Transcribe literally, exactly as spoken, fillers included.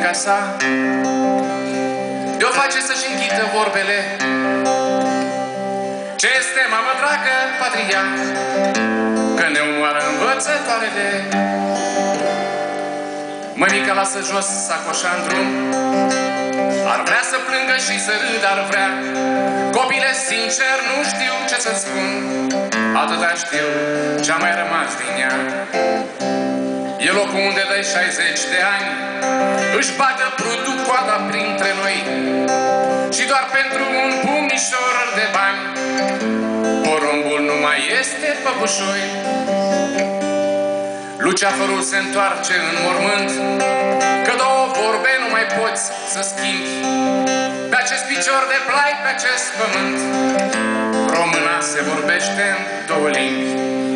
mămica sa de-o face să-și înghidă vorbele. Ce este, mamă dragă, patria, că ne omoară învățătoarele. Mămica lasă jos sacoșa în drum, ar vrea să plângă și să râdă, ar vrea. Copile, sincer, nu știu ce să-ți spun, atâta știu ce-a mai rămas din ea. E locul unde de șaizeci de ani își bagă prutul coada printre noi și doar pentru un pumnișor de bani porumbul nu mai este păpușoi. Luceafărul se întoarce în mormânt, că două vorbe nu mai poți să schimbi. Pe acest picior de plai, pe acest pământ, româna se vorbește în două limbi.